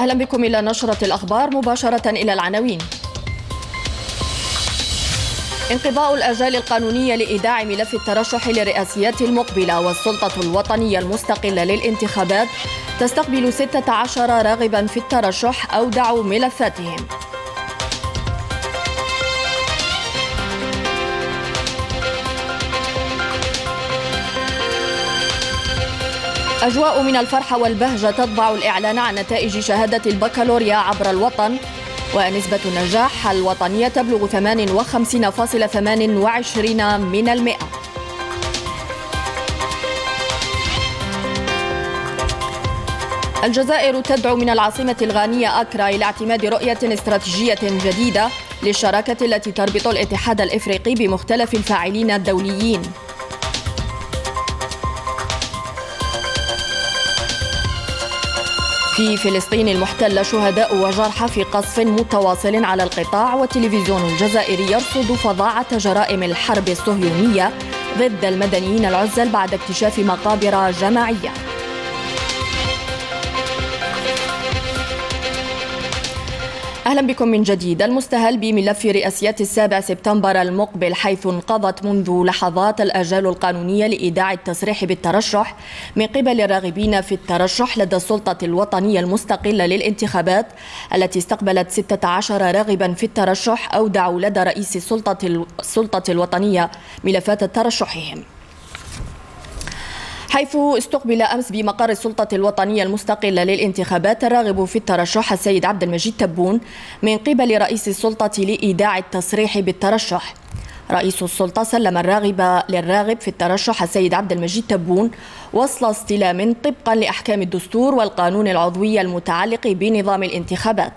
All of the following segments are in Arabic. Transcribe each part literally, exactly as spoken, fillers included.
أهلا بكم إلى نشرة الأخبار مباشرة إلى العناوين. انقضاء الآجال القانونية لإيداع ملف الترشح للرئاسيات المقبلة، والسلطة الوطنية المستقلة للانتخابات تستقبل ستة عشر راغبا في الترشح أودعوا ملفاتهم. أجواء من الفرحة والبهجة تطبع الإعلان عن نتائج شهادة البكالوريا عبر الوطن، ونسبة النجاح الوطنية تبلغ ثمانية وخمسين فاصلة ثمانية وعشرين من المئة. الجزائر تدعو من العاصمة الغانية أكرا إلى اعتماد رؤية استراتيجية جديدة للشراكة التي تربط الاتحاد الإفريقي بمختلف الفاعلين الدوليين. في فلسطين المحتلة شهداء وجرحى في قصف متواصل على القطاع، والتلفزيون الجزائري يرصد فظاعة جرائم الحرب الصهيونية ضد المدنيين العزل بعد اكتشاف مقابر جماعية. أهلا بكم من جديد. المستهل بملف رئاسيات السابع سبتمبر المقبل، حيث انقضت منذ لحظات الآجال القانونية لإيداع التصريح بالترشح من قبل الراغبين في الترشح لدى السلطة الوطنية المستقلة للانتخابات، التي استقبلت ستة عشر راغبا في الترشح أودعوا لدى رئيس السلطة السلطة الوطنية ملفات ترشحهم. حيث استقبل أمس بمقر السلطة الوطنية المستقلة للانتخابات الراغب في الترشح السيد عبد المجيد تبون من قبل رئيس السلطة لإيداع التصريح بالترشح. رئيس السلطة سلم الراغب للراغب في الترشح السيد عبد المجيد تبون وصل استلام طبقا لأحكام الدستور والقانون العضوي المتعلق بنظام الانتخابات.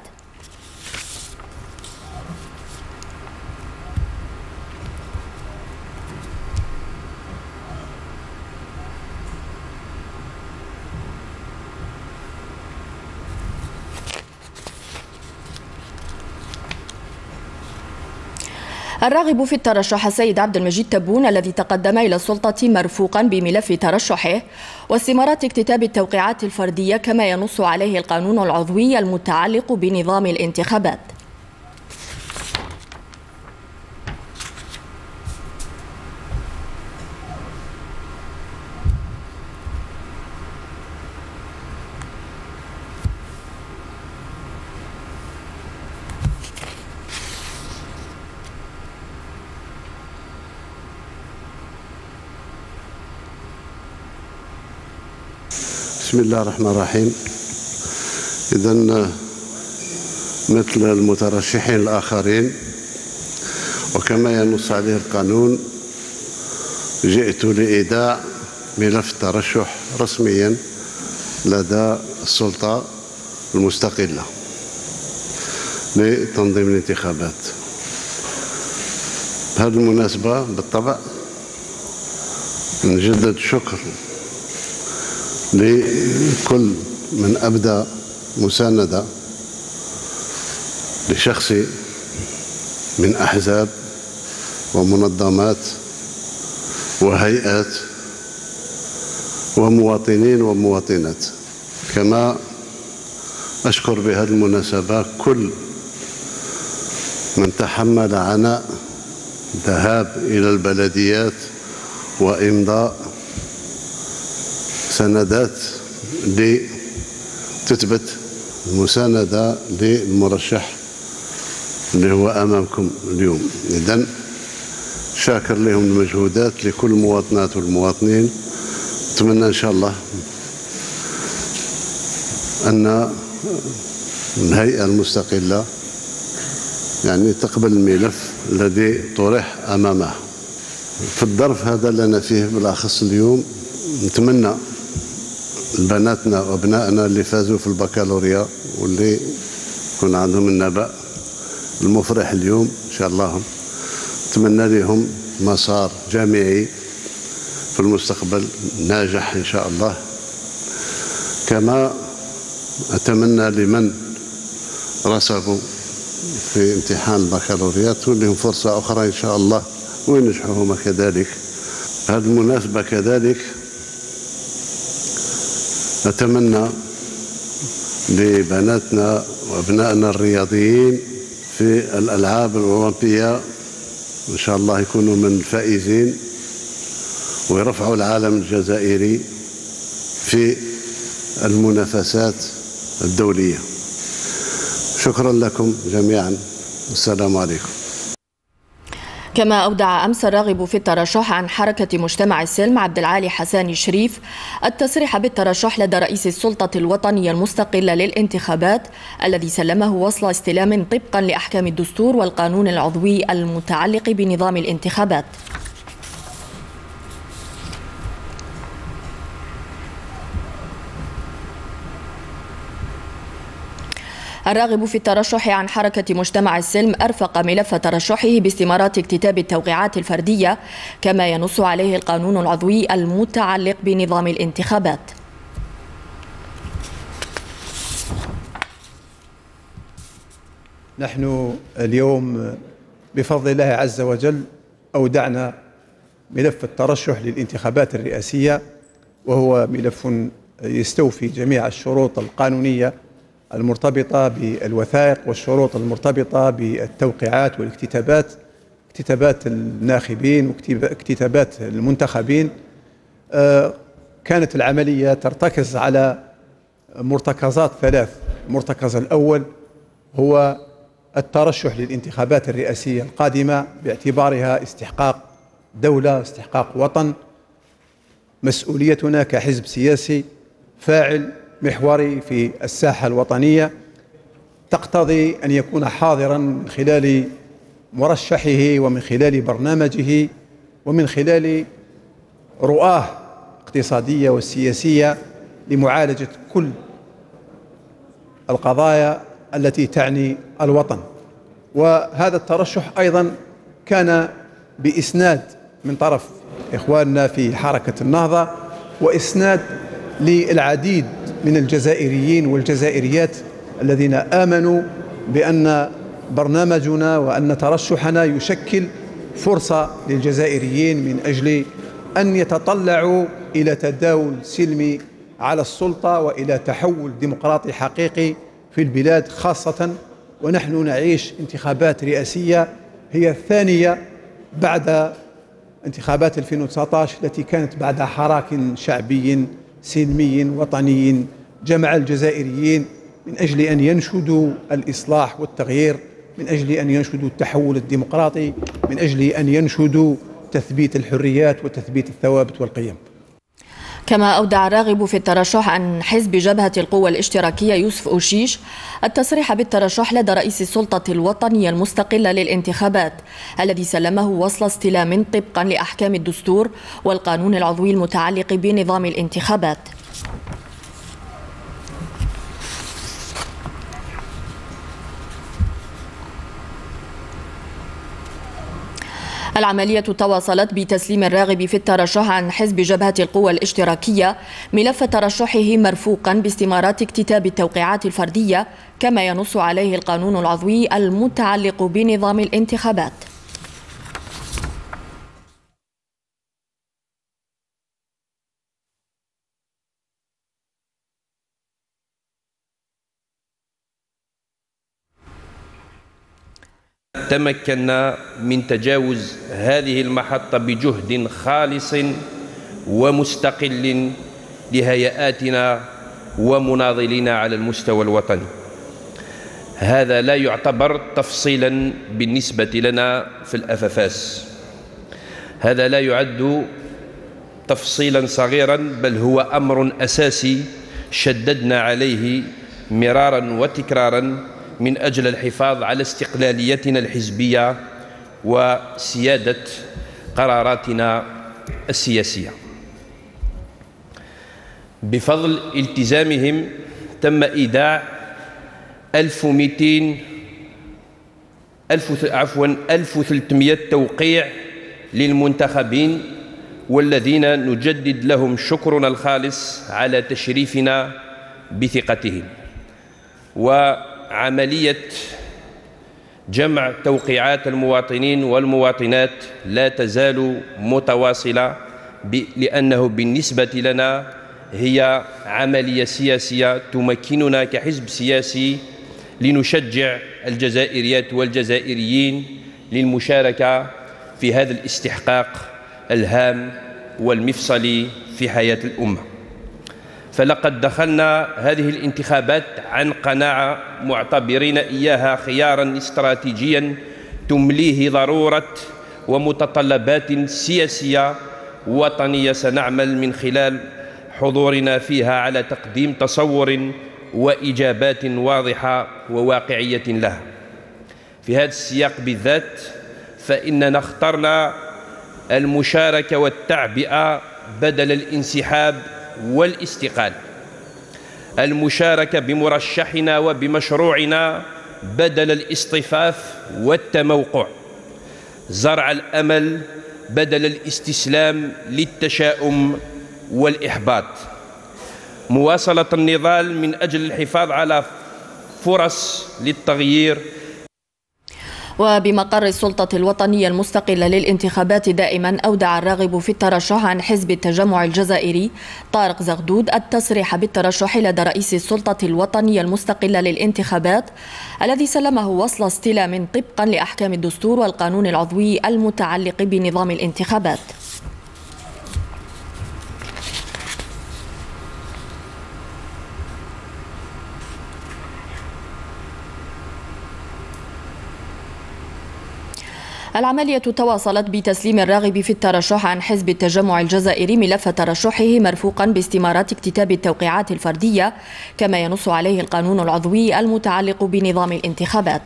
الراغب في الترشح السيد عبد المجيد تبون الذي تقدم إلى السلطة مرفوقا بملف ترشحه واستمارات اكتتاب التوقيعات الفردية كما ينص عليه القانون العضوي المتعلق بنظام الانتخابات. بسم الله الرحمن الرحيم. إذن مثل المترشحين الآخرين وكما ينص عليه القانون، جئت لإيداع ملف الترشح رسميا لدى السلطة المستقلة لتنظيم الانتخابات. بهذه المناسبة بالطبع نجدد الشكر لكل من أبدى مساندة لشخصي من أحزاب ومنظمات وهيئات ومواطنين ومواطنات. كما أشكر بهذه المناسبة كل من تحمل عناء الذهاب إلى البلديات وإمضاء سندات لتثبت المساندة للمرشح اللي هو أمامكم اليوم. إذن شاكر لهم المجهودات لكل المواطنات والمواطنين. أتمنى إن شاء الله أن الهيئة المستقلة يعني تقبل الملف الذي طرح أمامها. في الظرف هذا اللي أنا فيه بالأخص اليوم، نتمنى بناتنا وابنائنا اللي فازوا في البكالوريا واللي يكون عندهم النبأ المفرح اليوم ان شاء الله، نتمنى لهم مسار جامعي في المستقبل ناجح ان شاء الله. كما اتمنى لمن رسبوا في امتحان البكالوريات ولهم فرصة اخرى ان شاء الله وينجحوا هما كذلك. هذه المناسبة كذلك أتمنى لبناتنا وأبنائنا الرياضيين في الألعاب الأولمبية. إن شاء الله يكونوا من الفائزين ويرفعوا العالم الجزائري في المنافسات الدولية. شكرا لكم جميعا، والسلام عليكم. كما أودع أمس الراغب في الترشح عن حركة مجتمع السلم عبد العالي حساني شريف التصريح بالترشح لدى رئيس السلطة الوطنية المستقلة للانتخابات الذي سلمه وصل استلام طبقا لأحكام الدستور والقانون العضوي المتعلق بنظام الانتخابات. الراغب في الترشح عن حركة مجتمع السلم أرفق ملف ترشحه باستمارات اكتتاب التوقيعات الفردية كما ينص عليه القانون العضوي المتعلق بنظام الانتخابات. نحن اليوم بفضل الله عز وجل أودعنا ملف الترشح للانتخابات الرئاسية، وهو ملف يستوفي جميع الشروط القانونية المرتبطة بالوثائق والشروط المرتبطة بالتوقيعات والاكتتابات، اكتتابات الناخبين واكتتابات المنتخبين. كانت العملية ترتكز على مرتكزات ثلاث. المرتكز الأول هو الترشح للانتخابات الرئاسية القادمة باعتبارها استحقاق دولة، استحقاق وطن. مسؤوليتنا كحزب سياسي فاعل محوري في الساحة الوطنية تقتضي أن يكون حاضرا من خلال مرشحه ومن خلال برنامجه ومن خلال رؤاه الاقتصادية والسياسية لمعالجة كل القضايا التي تعني الوطن. وهذا الترشح أيضا كان بإسناد من طرف إخواننا في حركة النهضة، وإسناد للعديد من الجزائريين والجزائريات الذين آمنوا بأن برنامجنا وأن ترشحنا يشكل فرصة للجزائريين من أجل أن يتطلعوا إلى تداول سلمي على السلطة وإلى تحول ديمقراطي حقيقي في البلاد، خاصة ونحن نعيش انتخابات رئاسية هي الثانية بعد انتخابات ألفين وتسعة عشر التي كانت بعد حراك شعبي سلمي وطني جمع الجزائريين من أجل أن ينشدوا الإصلاح والتغيير، من أجل أن ينشدوا التحول الديمقراطي، من أجل أن ينشدوا تثبيت الحريات وتثبيت الثوابت والقيم. كما أودع الراغب في الترشح عن حزب جبهة القوى الاشتراكية يوسف أوشيش التصريح بالترشح لدى رئيس السلطة الوطنية المستقلة للانتخابات الذي سلمه وصل استلام طبقا لأحكام الدستور والقانون العضوي المتعلق بنظام الانتخابات. العملية تواصلت بتسليم الراغب في الترشح عن حزب جبهة القوى الاشتراكية ملف ترشحه مرفوقا باستمارات اكتتاب التوقيعات الفردية كما ينص عليه القانون العضوي المتعلق بنظام الانتخابات. تمكنا من تجاوز هذه المحطة بجهد خالص ومستقل لهيئاتنا ومناضلينا على المستوى الوطني. هذا لا يعتبر تفصيلا بالنسبة لنا في الأفافاس، هذا لا يعد تفصيلا صغيرا، بل هو أمر أساسي شددنا عليه مرارا وتكرارا من أجل الحفاظ على استقلاليتنا الحزبية وسيادة قراراتنا السياسية. بفضل التزامهم تم إيداع ألف ومئتين ألف عفوا ألف وثلاثمئة توقيع للمنتخبين، والذين نجدد لهم شكرنا الخالص على تشريفنا بثقتهم. وعملية جمع توقيعات المواطنين والمواطنات لا تزال متواصلة، لأنه بالنسبة لنا هي عملية سياسية تمكننا كحزب سياسي لنشجع الجزائريات والجزائريين للمشاركة في هذا الاستحقاق الهام والمفصلي في حياة الأمة. فلقد دخلنا هذه الانتخابات عن قناعة معتبرين إياها خيارا استراتيجيا تمليه ضرورة ومتطلبات سياسية وطنية سنعمل من خلال حضورنا فيها على تقديم تصور وإجابات واضحة وواقعية لها. في هذا السياق بالذات فإننا اخترنا المشاركة والتعبئة بدل الانسحاب والاستقالة، المشاركة بمرشحنا وبمشروعنا بدل الاصطفاف والتموقع، زرع الأمل بدل الاستسلام للتشاؤم والإحباط، مواصلة النضال من أجل الحفاظ على فرص للتغيير. وبمقر السلطة الوطنية المستقلة للانتخابات دائما أودع الراغب في الترشح عن حزب التجمع الجزائري طارق زغدود التصريح بالترشح لدى رئيس السلطة الوطنية المستقلة للانتخابات الذي سلمه وصل استلام طبقا لأحكام الدستور والقانون العضوي المتعلق بنظام الانتخابات. العملية تواصلت بتسليم الراغب في الترشح عن حزب التجمع الجزائري ملف ترشحه مرفوقا باستمارات اكتتاب التوقيعات الفردية كما ينص عليه القانون العضوي المتعلق بنظام الانتخابات.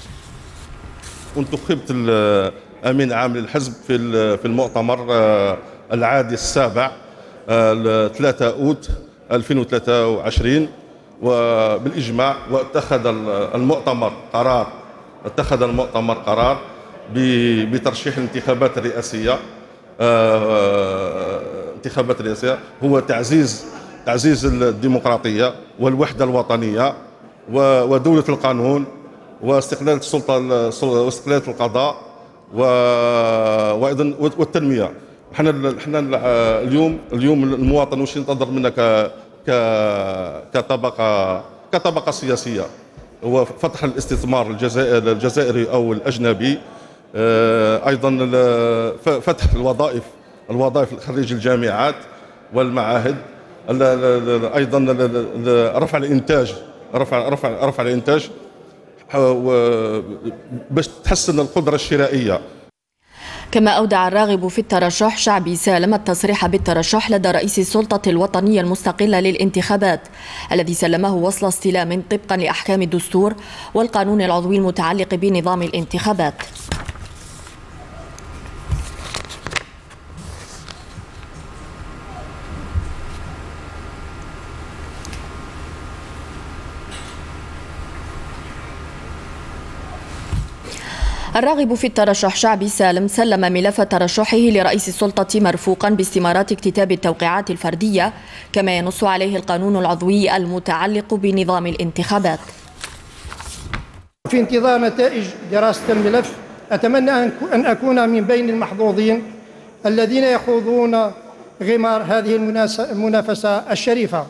انتخبت الأمين عام للحزب في في المؤتمر العادي السابع ثلاثة أوت ألفين وثلاثة وعشرين وبالإجماع، واتخذ المؤتمر قرار اتخذ المؤتمر قرار بترشيح الانتخابات الرئاسية. انتخابات الرئاسية هو تعزيز تعزيز الديمقراطية والوحدة الوطنية ودولة القانون واستقلال السلطة واستقلال القضاء وأيضا والتنمية. احنا احنا اليوم اليوم المواطن واش ينتظر منا ك كطبقة كطبقة سياسية هو فتح الاستثمار الجزائري أو الأجنبي، أيضا فتح الوظائف الوظائف خريج الجامعات والمعاهد، أيضا رفع الإنتاج رفع رفع رفع الإنتاج باش تحسن القدرة الشرائية. كما أودع الراغب في الترشح شعبي سالم التصريح بالترشح لدى رئيس السلطة الوطنية المستقلة للانتخابات الذي سلمه وصل استلام طبقا لأحكام الدستور والقانون العضوي المتعلق بنظام الانتخابات. الراغب في الترشح شعبي سالم سلم ملف ترشحه لرئيس السلطة مرفوقا باستمارات اكتتاب التوقيعات الفردية كما ينص عليه القانون العضوي المتعلق بنظام الانتخابات. في انتظار نتائج دراسة الملف أتمنى أن أكون من بين المحظوظين الذين يخوضون غمار هذه المنافسة الشريفة.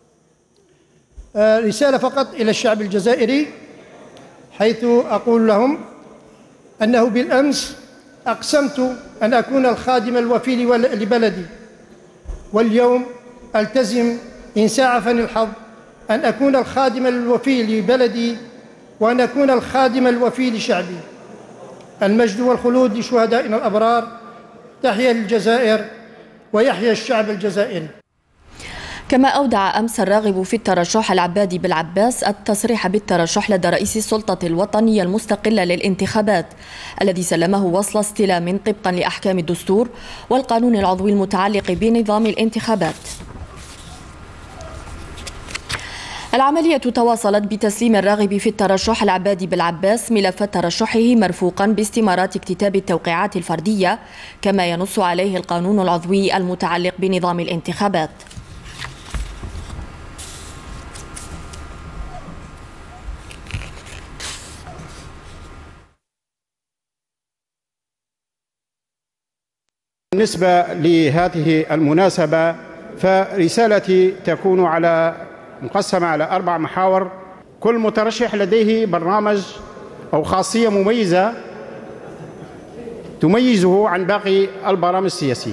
رسالة فقط إلى الشعب الجزائري، حيث أقول لهم أنه بالأمس أقسمت أن أكون الخادم الوفي لبلدي، واليوم ألتزم إن ساعفني الحظ أن أكون الخادم الوفي لبلدي وأن أكون الخادم الوفي لشعبي. المجد والخلود لشهدائنا الأبرار. تحيا الجزائر ويحيا الشعب الجزائري. كما أودع أمس الراغب في الترشح العبادي بالعباس التصريح بالترشح لدى رئيس السلطة الوطنية المستقلة للانتخابات الذي سلمه وصل استلام طبقا لأحكام الدستور والقانون العضوي المتعلق بنظام الانتخابات. العملية تواصلت بتسليم الراغب في الترشح العبادي بالعباس ملف ترشحه مرفوقا باستمارات اكتتاب التوقيعات الفردية كما ينص عليه القانون العضوي المتعلق بنظام الانتخابات. بالنسبة لهذه المناسبة فرسالتي تكون على مقسمة على أربع محاور. كل مترشح لديه برنامج أو خاصية مميزة تميزه عن باقي البرامج السياسية.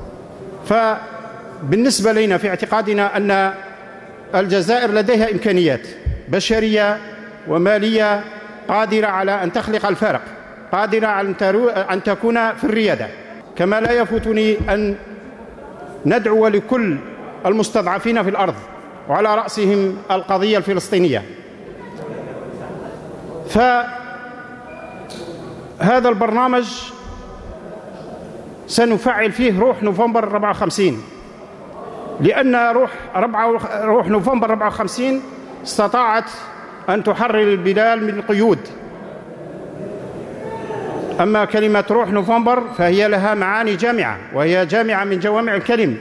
فبالنسبة لنا في اعتقادنا أن الجزائر لديها إمكانيات بشرية ومالية قادرة على أن تخلق الفارق، قادرة على أن تكون في الريادة. كما لا يفوتني أن ندعو لكل المستضعفين في الأرض وعلى رأسهم القضية الفلسطينية. فهذا البرنامج سنفعل فيه روح نوفمبر أربعة وخمسين، لأن روح, روح نوفمبر أربعة وخمسين استطاعت أن تحرر البلاد من القيود. أما كلمة روح نوفمبر فهي لها معاني جامعة، وهي جامعة من جوامع الكلم.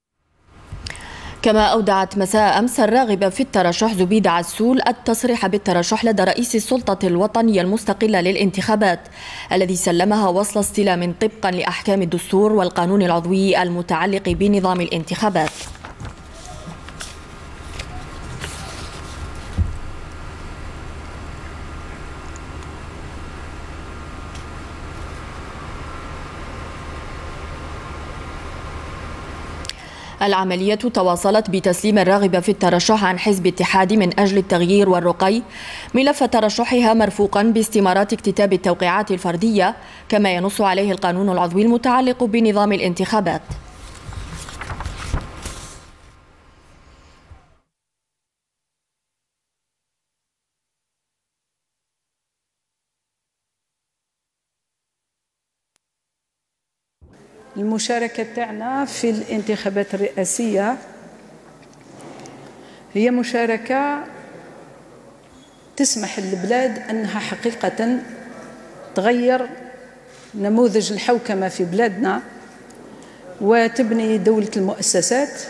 كما أودعت مساء أمس الراغبة في الترشح زبيدة عسول التصريح بالترشح لدى رئيس السلطة الوطنية المستقلة للانتخابات، الذي سلمها وصل استلام طبقا لأحكام الدستور والقانون العضوي المتعلق بنظام الانتخابات. العملية تواصلت بتسليم الراغبة في الترشح عن حزب اتحادي من أجل التغيير والرقي ملف ترشحها مرفوقا باستمارات اكتتاب التوقيعات الفردية، كما ينص عليه القانون العضوي المتعلق بنظام الانتخابات. المشاركة تاعنا في الانتخابات الرئاسية هي مشاركة تسمح للبلاد أنها حقيقة تغير نموذج الحوكمة في بلادنا وتبني دولة المؤسسات،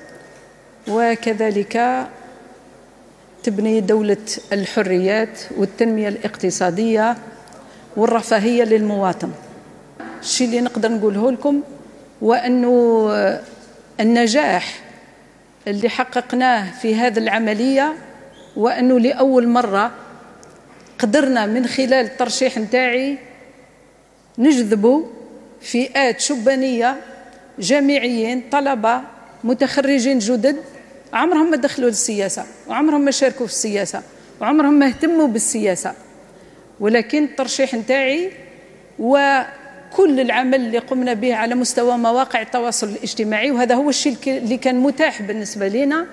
وكذلك تبني دولة الحريات والتنمية الاقتصادية والرفاهية للمواطن. الشيء اللي نقدر نقوله لكم وأنه النجاح اللي حققناه في هذه العملية، وأنه لأول مرة قدرنا من خلال الترشيح نتاعي نجذبوا فئات شبانية، جامعيين، طلبة، متخرجين جدد عمرهم ما دخلوا للسياسة وعمرهم ما شاركوا في السياسة وعمرهم ما اهتموا بالسياسة، ولكن الترشيح نتاعي و كل العمل اللي قمنا به على مستوى مواقع التواصل الاجتماعي، وهذا هو الشيء اللي كان متاح بالنسبة لنا،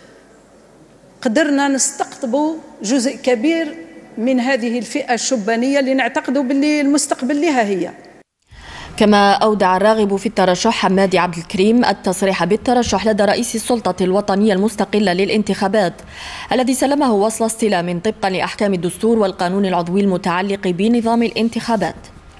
قدرنا نستقطب جزء كبير من هذه الفئة الشبانية اللي نعتقد باللي المستقبل لها هي. كما أودع الراغب في الترشح حمادي عبد الكريم التصريح بالترشح لدى رئيس السلطة الوطنية المستقلة للانتخابات، الذي سلمه وصل استلام طبقا لأحكام الدستور والقانون العضوي المتعلق بنظام الانتخابات.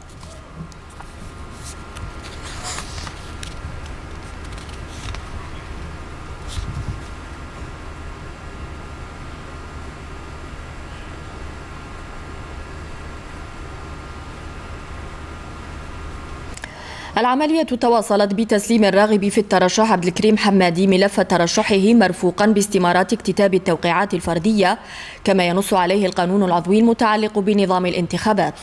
العملية تواصلت بتسليم الراغب في الترشح عبد الكريم حمادي ملف ترشحه مرفوقا باستمارات اكتتاب التوقيعات الفردية، كما ينص عليه القانون العضوي المتعلق بنظام الانتخابات.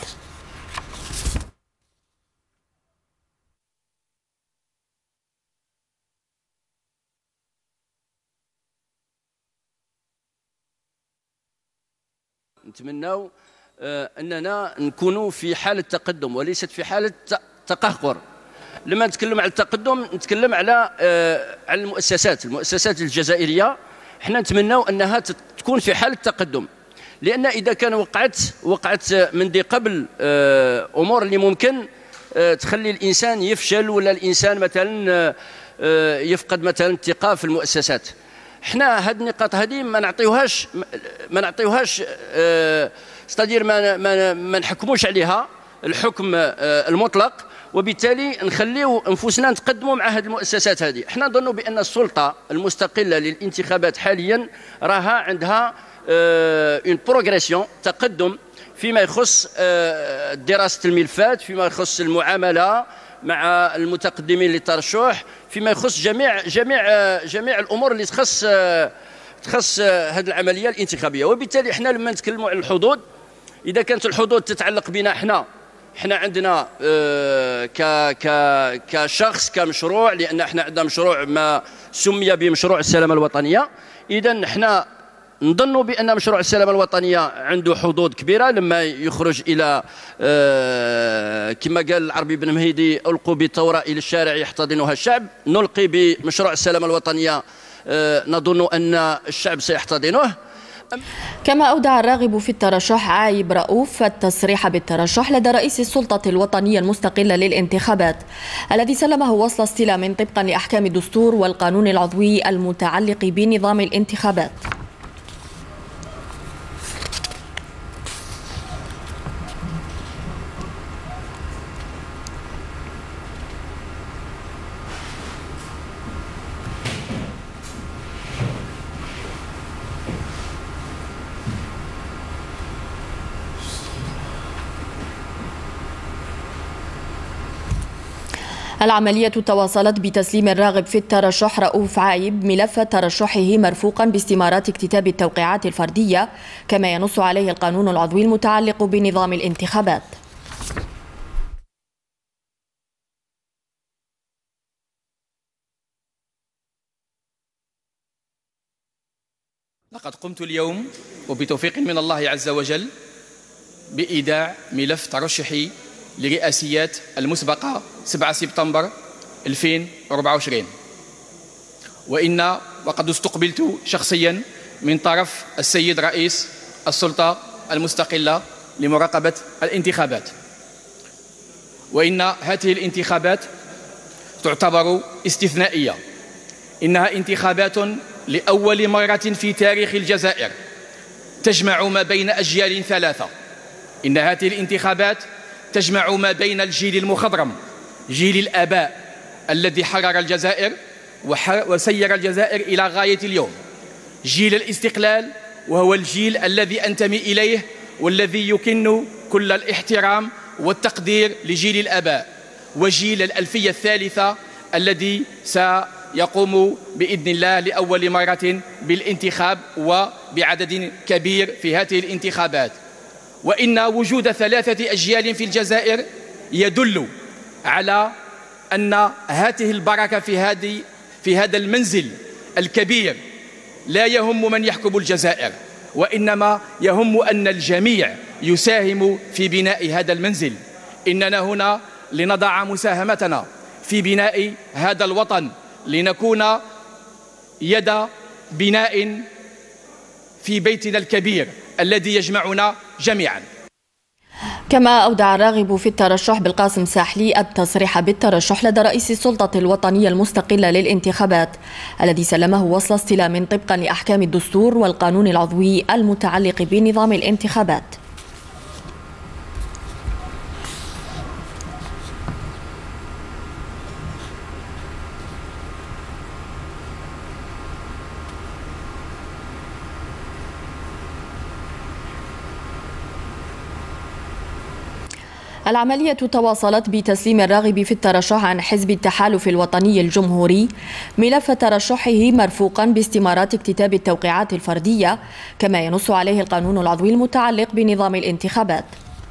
نتمنى أننا نكون في حالة تقدم وليست في حالة تقهقر. لما نتكلم على التقدم نتكلم على على المؤسسات المؤسسات الجزائرية. احنا نتمنى أنها تكون في حالة تقدم، لأن إذا كان وقعت وقعت من دي قبل أمور اللي ممكن تخلي الإنسان يفشل، ولا الإنسان مثلا يفقد مثلا الثقة في المؤسسات. احنا هذه النقاط هذه ما نعطيوهاش ما نعطيوهاش استدير ما ما, ما نحكموش عليها الحكم المطلق، وبالتالي نخليو انفسنا نتقدموا مع هذه المؤسسات هذه. احنا نظن بان السلطه المستقله للانتخابات حاليا راها عندها اون بروغريسيون تقدم فيما يخص دراسه الملفات، فيما يخص المعامله مع المتقدمين للترشح فيما يخص جميع جميع جميع الامور اللي تخص تخص هذه العمليه الانتخابيه. وبالتالي احنا لما نتكلموا عن الحظوظ، اذا كانت الحظوظ تتعلق بنا احنا احنا عندنا ك ك كشخص كمشروع، لان احنا عندنا مشروع ما سمي بمشروع السلامه الوطنيه، اذا احنا نظن بأن مشروع السلامة الوطنية عنده حظوظ كبيرة لما يخرج إلى كما قال العربي بن مهيدي ألقوا بالثورة إلى الشارع يحتضنها الشعب. نلقي بمشروع السلامة الوطنية، نظن أن الشعب سيحتضنه. كما أودع الراغب في الترشح عايب رؤوف التصريح بالترشح لدى رئيس السلطة الوطنية المستقلة للانتخابات الذي سلمه وصل استلام طبقا لأحكام الدستور والقانون العضوي المتعلق بنظام الانتخابات. العملية تواصلت بتسليم الراغب في الترشح رؤوف عايب ملف ترشحه مرفوقا باستمارات اكتتاب التوقيعات الفردية كما ينص عليه القانون العضوي المتعلق بنظام الانتخابات. لقد قمت اليوم وبتوفيق من الله عز وجل بإيداع ملف ترشحي لرئاسيات المسبقة سبعة سبتمبر ألفين وأربعة وعشرين، وإن وقد استقبلت شخصيا من طرف السيد رئيس السلطة المستقلة لمراقبة الانتخابات، وإن هذه الانتخابات تعتبر استثنائية. إنها انتخابات لأول مرة في تاريخ الجزائر تجمع ما بين أجيال ثلاثة. إن هذه الانتخابات تجمع ما بين الجيل المخضرم، جيل الآباء الذي حرر الجزائر وسير الجزائر إلى غاية اليوم، جيل الاستقلال وهو الجيل الذي أنتمي إليه والذي يكن كل الاحترام والتقدير لجيل الآباء، وجيل الألفية الثالثة الذي سيقوم بإذن الله لأول مرة بالانتخاب وبعدد كبير في هذه الانتخابات. وإن وجود ثلاثة أجيال في الجزائر يدل على أن هذه البركة في هذه في هذا المنزل الكبير لا يهم من يحكم الجزائر، وإنما يهم أن الجميع يساهم في بناء هذا المنزل. إننا هنا لنضع مساهمتنا في بناء هذا الوطن، لنكون يد بناء في بيتنا الكبير الذي يجمعنا جميعا. كما أودع الراغب في الترشح بالقاسم ساحلي التصريح بالترشح لدى رئيس السلطة الوطنية المستقلة للانتخابات الذي سلمه وصل استلام طبقا لأحكام الدستور والقانون العضوي المتعلق بنظام الانتخابات. العملية تواصلت بتسليم الراغب في الترشح عن حزب التحالف الوطني الجمهوري ملف ترشحه مرفوقا باستمارات اكتتاب التوقيعات الفردية كما ينص عليه القانون العضوي المتعلق بنظام الانتخابات.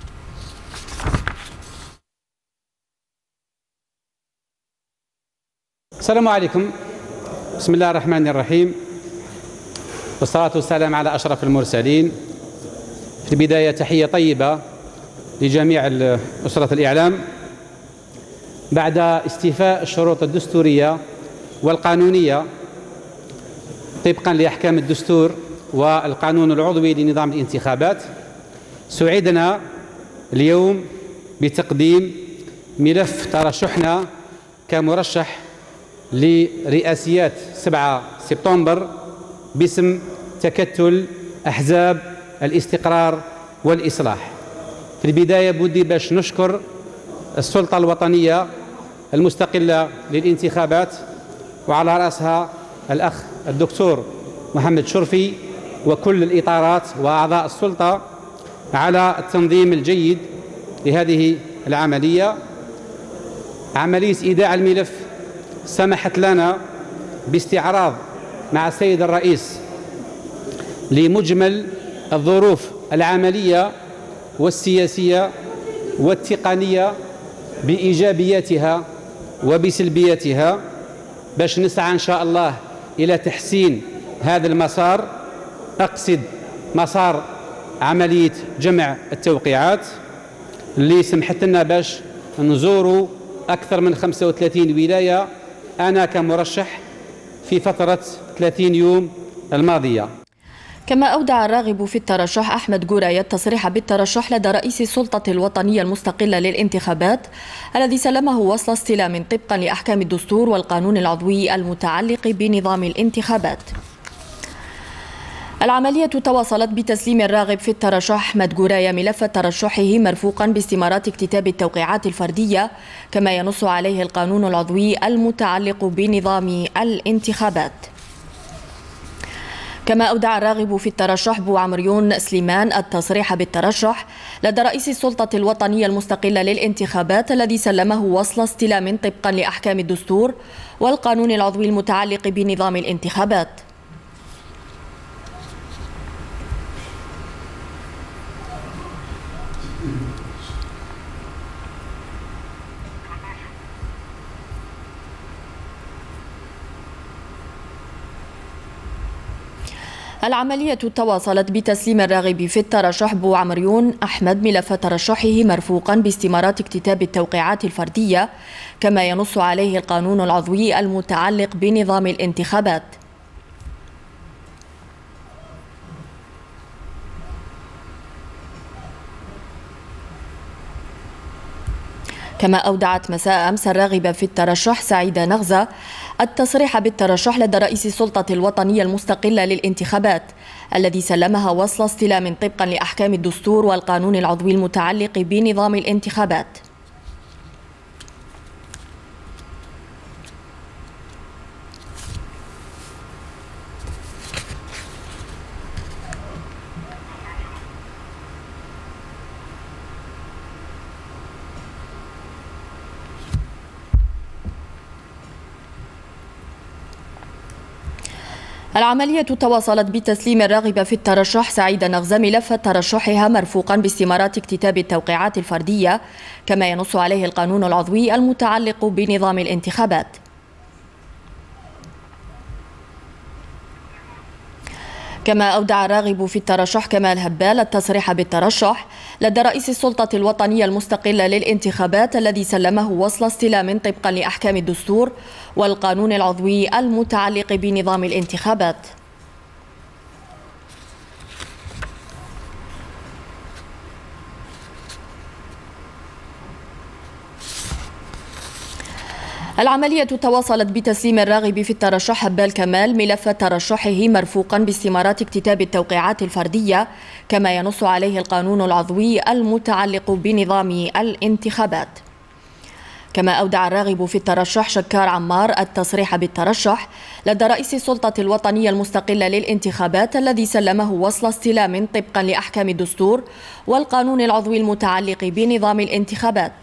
السلام عليكم، بسم الله الرحمن الرحيم، والصلاة والسلام على أشرف المرسلين. في البداية تحية طيبة لجميع أسرة الإعلام بعد استيفاء الشروط الدستورية والقانونية طبقا لأحكام الدستور والقانون العضوي لنظام الانتخابات. سعدنا اليوم بتقديم ملف ترشحنا كمرشح لرئاسيات سبعة سبتمبر باسم تكتل أحزاب الاستقرار والإصلاح. في البداية بودي باش نشكر السلطة الوطنية المستقلة للانتخابات وعلى رأسها الأخ الدكتور محمد شرفي وكل الإطارات وأعضاء السلطة على التنظيم الجيد لهذه العملية. عملية إيداع الملف سمحت لنا باستعراض مع السيد الرئيس لمجمل الظروف العملية والسياسية والتقنية بإيجابياتها وبسلبياتها، باش نسعى إن شاء الله إلى تحسين هذا المسار، أقصد مسار عملية جمع التوقيعات اللي سمحت لنا باش نزوروا أكثر من خمسة وثلاثين ولاية أنا كمرشح في فترة ثلاثين يوم الماضية. كما أودع الراغب في الترشح أحمد جوراية التصريح بالترشح لدى رئيس السلطة الوطنية المستقلة للانتخابات الذي سلمه وصل استلام طبقا لأحكام الدستور والقانون العضوي المتعلق بنظام الانتخابات. العملية تواصلت بتسليم الراغب في الترشح أحمد جوراية ملف ترشحه مرفوقا باستمارات اكتتاب التوقيعات الفردية كما ينص عليه القانون العضوي المتعلق بنظام الانتخابات. كما أودع الراغب في الترشح بوعمريون سليمان التصريح بالترشح لدى رئيس السلطة الوطنية المستقلة للانتخابات الذي سلمه وصل استلام طبقا لأحكام الدستور والقانون العضوي المتعلق بنظام الانتخابات. العملية تواصلت بتسليم الراغب في الترشح بوعمريون أحمد ملف ترشحه مرفوقا باستمارات اكتتاب التوقيعات الفردية كما ينص عليه القانون العضوي المتعلق بنظام الانتخابات. كما أودعت مساء أمس الراغبة في الترشح سعيدة نغزة التصريح بالترشح لدى رئيس السلطة الوطنية المستقلة للانتخابات الذي سلمها وصل استلام طبقا لأحكام الدستور والقانون العضوي المتعلق بنظام الانتخابات. العملية تواصلت بتسليم الراغبة في الترشح سعيدة نغزة ملف ترشحها مرفوقا باستمارات اكتتاب التوقيعات الفردية كما ينص عليه القانون العضوي المتعلق بنظام الانتخابات. كما أودع الراغب في الترشح كمال هبال التصريح بالترشح لدى رئيس السلطة الوطنية المستقلة للانتخابات الذي سلمه وصل استلام طبقا لأحكام الدستور والقانون العضوي المتعلق بنظام الانتخابات. العملية تواصلت بتسليم الراغب في الترشح هبال كمال ملف ترشحه مرفوقا باستمارات اكتتاب التوقيعات الفردية كما ينص عليه القانون العضوي المتعلق بنظام الانتخابات. كما أودع الراغب في الترشح شكار عمار التصريح بالترشح لدى رئيس السلطة الوطنية المستقلة للانتخابات الذي سلمه وصل استلام طبقا لأحكام الدستور والقانون العضوي المتعلق بنظام الانتخابات.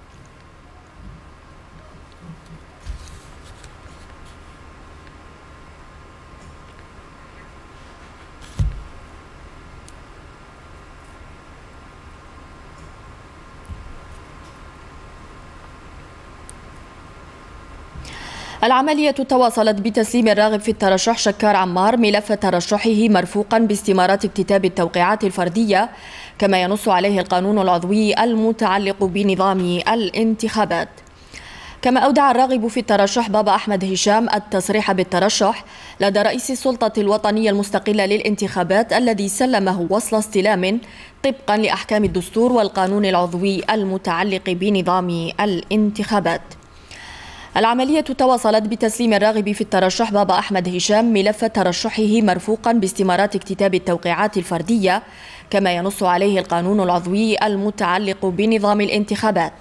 العملية تواصلت بتسليم الراغب في الترشح شكار عمار ملف ترشحه مرفوقا باستمارات اكتتاب التوقيعات الفردية كما ينص عليه القانون العضوي المتعلق بنظام الانتخابات. كما أودع الراغب في الترشح بابا أحمد هشام التصريح بالترشح لدى رئيس السلطة الوطنية المستقلة للانتخابات الذي سلمه وصل استلام طبقا لأحكام الدستور والقانون العضوي المتعلق بنظام الانتخابات. العملية تواصلت بتسليم الراغب في الترشح بابا أحمد هشام ملف ترشحه مرفوقا باستمارات اكتتاب التوقيعات الفردية كما ينص عليه القانون العضوي المتعلق بنظام الانتخابات.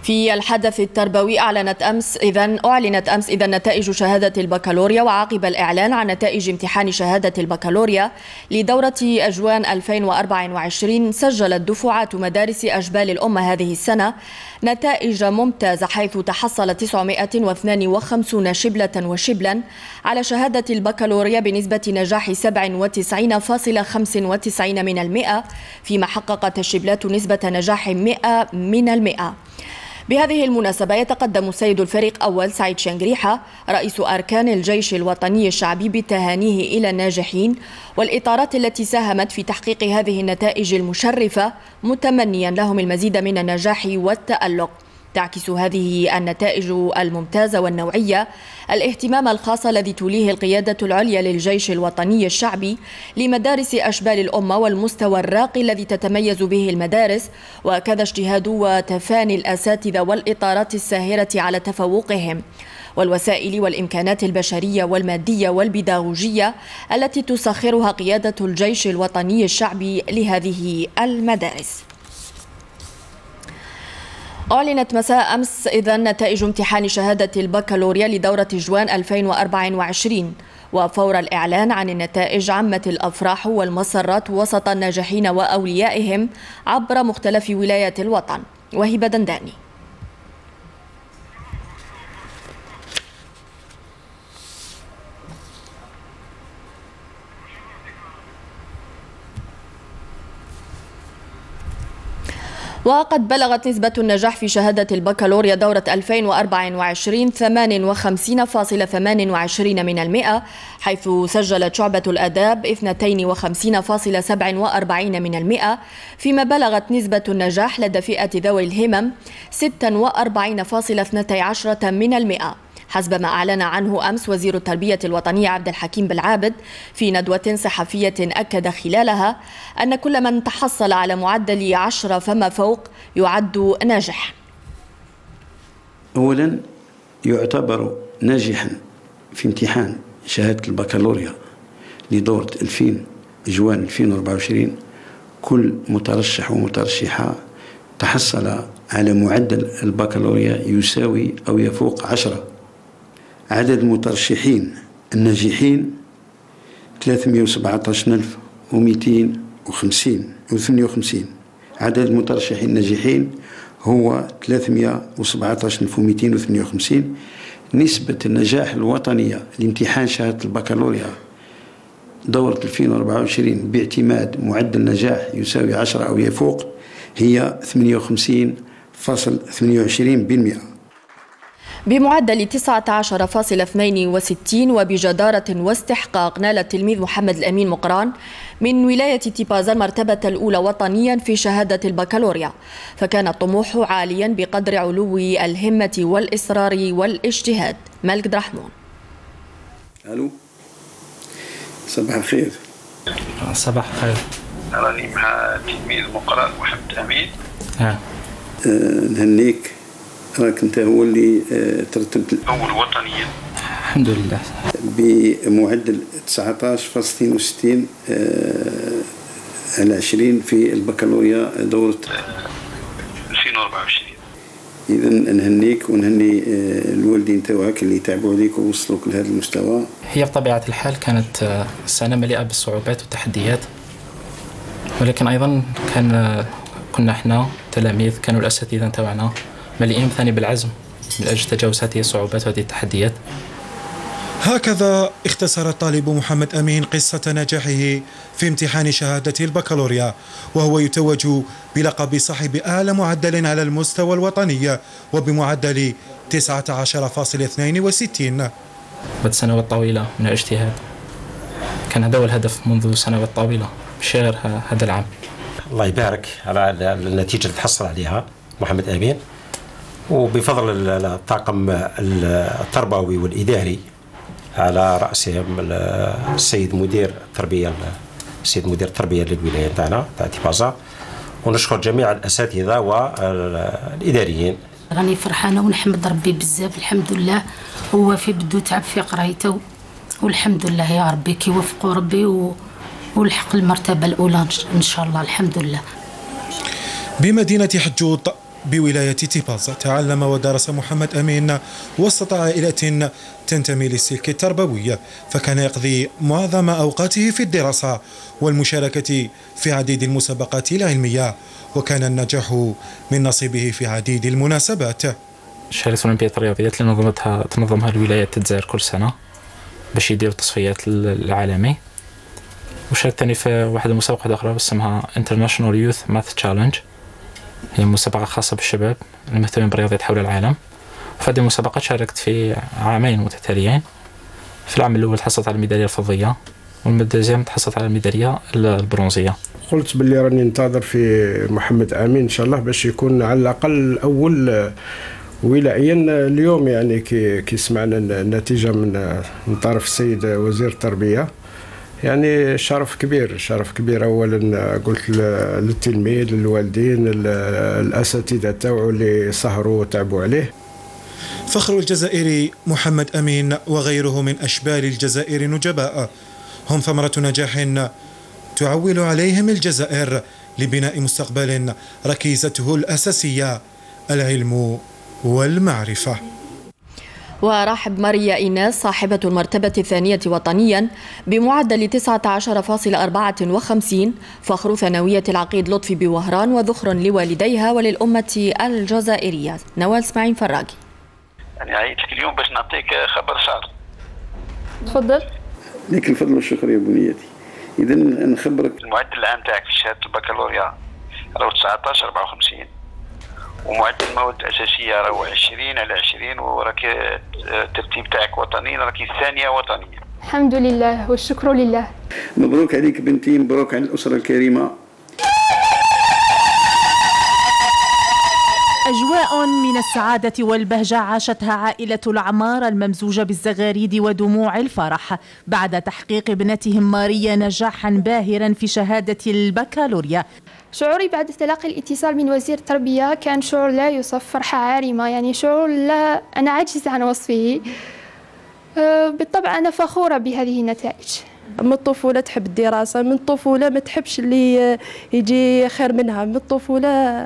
في الحدث التربوي أعلنت أمس إذن أعلنت أمس إذن نتائج شهادة البكالوريا. وعقب الإعلان عن نتائج امتحان شهادة البكالوريا لدورة أجوان ألفين وأربعة وعشرين سجلت دفعات مدارس أجبال الأمة هذه السنة نتائج ممتازة، حيث تحصل تسعمائة واثنين وخمسين شبلة وشبلا على شهادة البكالوريا بنسبة نجاح سبعة وتسعين فاصلة خمسة وتسعين من المئة، فيما حققت الشبلات نسبة نجاح مئة من المئة. بهذه المناسبة يتقدم السيد الفريق أول سعيد شنقريحة رئيس أركان الجيش الوطني الشعبي بتهانيه إلى الناجحين والإطارات التي ساهمت في تحقيق هذه النتائج المشرفة، متمنيا لهم المزيد من النجاح والتألق. تعكس هذه النتائج الممتازة والنوعية الاهتمام الخاص الذي توليه القيادة العليا للجيش الوطني الشعبي لمدارس أشبال الأمة والمستوى الراقي الذي تتميز به المدارس، وكذا اجتهاد وتفاني الأساتذة والإطارات الساهرة على تفوقهم والوسائل والإمكانات البشرية والمادية والبيداغوجية التي تسخرها قيادة الجيش الوطني الشعبي لهذه المدارس. أعلنت مساء أمس إذن نتائج امتحان شهادة البكالوريا لدورة جوان ألفين وأربعة وعشرين، وفور الإعلان عن النتائج عمت الأفراح والمسرات وسط الناجحين وأوليائهم عبر مختلف ولايات الوطن. وهبة دنداني. وقد بلغت نسبة النجاح في شهادة البكالوريا دورة ألفين وأربعة وعشرين ثمانية وخمسين فاصلة ثمانية وعشرين من المئة، حيث سجلت شعبة الآداب اثنين وخمسين فاصلة سبعة وأربعين من المئة، فيما بلغت نسبة النجاح لدى فئة ذوي الهمم ستة وأربعين فاصلة اثنتي عشرة من المئة، حسب ما أعلن عنه أمس وزير التربية الوطنية عبد الحكيم بالعابد في ندوة صحفية أكد خلالها أن كل من تحصل على معدل عشرة فما فوق يعد ناجح. أولا يعتبر ناجحا في امتحان شهادة البكالوريا لدورة ألفين جوان ألفين وأربعة وعشرين كل مترشح ومترشحة تحصل على معدل البكالوريا يساوي أو يفوق عشرة. عدد المترشحين الناجحين ثلاثمائة وسبعة عشر ألف ومئتين وخمسين وثمانية وخمسين. عدد المترشحين الناجحين هو ثلاثمائة وسبعة عشر ألف ومئتين وثمانية وخمسين. نسبة النجاح الوطنية لامتحان شهادة البكالوريا دورة ألفين وأربعة وعشرين باعتماد معدل نجاح يساوي عشرة أو يفوق هي ثمانية وخمسين فاصلة ثمانية وعشرين بالمئة. بمعدل تسعة عشر فاصلة اثنين وستين وبجدارة واستحقاق نال التلميذ محمد الأمين مقران من ولاية تيبازا المرتبة الأولى وطنيا في شهادة البكالوريا، فكان الطموح عاليا بقدر علو الهمة والإصرار والاجتهاد. مالك درحمون. ألو، صباح الخير. صباح الخير. راني مع تلميذ مقران محمد أمين. ها. أه نهنيك، راك انت هو اللي ترتبت الاول وطنيا الحمد لله بمعدل تسعة عشر فاصلة اثنين وستين على عشرين في البكالوريا دورة ألفين وأربعة وعشرين. اذا نهنيك ونهني الوالدين تاعك اللي تعبوا عليك ووصلوك لهذا المستوى. هي بطبيعة الحال كانت سنة مليئة بالصعوبات والتحديات، ولكن ايضا كان كنا احنا تلاميذ، كانوا الاساتذه تاعنا مليئين ثاني بالعزم من أجل تجاوز هذه الصعوبات وهذه التحديات. هكذا اختصر الطالب محمد أمين قصة نجاحه في امتحان شهادة البكالوريا، وهو يتوج بلقب صاحب أعلى معدل على المستوى الوطني وبمعدل تسعة عشر فاصلة اثنين وستين. بعد سنوات طويلة من الاجتهاد كان هذا هو الهدف منذ سنوات طويلة، مش غير هذا العام. الله يبارك على النتيجة اللي تحصل عليها محمد أمين، وبفضل الطاقم التربوي والإداري على رأسهم السيد مدير التربية السيد مدير التربية للولاية تاعنا تاع تيبازا، ونشكر جميع الأساتذة والإداريين. راني فرحانة ونحمد ربي بزاف، الحمد لله. هو في بدو تعب في قرايته، والحمد لله يا ربي كيوفقوا ربي و... والحق المرتبة الأولى إن شاء الله، الحمد لله. بمدينة حجوط بولاية تيباز تعلم ودرس محمد أمين وسط عائلة تنتمي للسلك التربوي، فكان يقضي معظم أوقاته في الدراسة والمشاركة في عديد المسابقات العلمية، وكان النجاح من نصيبه في عديد المناسبات. شاركت في أولمبياد الرياضيات اللي نظمتها تنظمها الولايات الجزائر كل سنة باش يديروا التصفيات العالمي، وشاركت ثاني في واحد المسابقة أخرى اسمها International Youth Math Challenge، هي مسابقة خاصة بالشباب المهتمين بالرياضيات حول العالم. في هذه المسابقة شاركت في عامين متتاليين. في العام الأول تحصلت على الميدالية الفضية، والميدالية تحصلت على الميدالية البرونزية. قلت باللي راني ننتظر في محمد أمين إن شاء الله باش يكون على الأقل الأول ولائيا اليوم. يعني كي كي سمعنا النتيجة من من طرف السيد وزير التربية، يعني شرف كبير شرف كبير. اولا قلت للتلميذ للوالدين الاساتذه تاعو اللي سهروا وتعبوا عليه. فخر الجزائري محمد أمين وغيره من أشبال الجزائر نجباء هم ثمرة نجاح تعول عليهم الجزائر لبناء مستقبل ركيزته الأساسية العلم والمعرفة. ورحب ماريا إيناس صاحبة المرتبة الثانية وطنيا بمعدل تسعة عشر فاصلة أربعة وخمسين، فخر ثانوية العقيد لطفي بوهران وذخر لوالديها وللأمة الجزائرية. نوال اسماعيل فراقي. أنا عيت لك اليوم باش نعطيك خبر صار. تفضل. لك الفضل والشكر يا بنيتي. إذا نخبرك المعدل العام تاعك في شهادة البكالوريا راهو تسعة عشر أربعة وخمسين، ومعدل المواد الأساسية راهو عشرين على عشرين، وراك الترتيب تاعك وطني، راكي الثانية وطنية. الحمد لله والشكر لله. مبروك عليك بنتي، مبروك على الأسرة الكريمة. أجواء من السعادة والبهجة عاشتها عائلة العمار الممزوجة بالزغاريد ودموع الفرح بعد تحقيق ابنتهم ماريا نجاحا باهرا في شهادة البكالوريا. شعوري بعد تلقي الاتصال من وزير التربية كان شعور لا يوصف، فرحة عارمة، يعني شعور لا أنا عاجز عن وصفه. بالطبع أنا فخورة بهذه النتائج. من الطفولة تحب الدراسة، من الطفولة ما تحبش اللي يجي خير منها، من الطفولة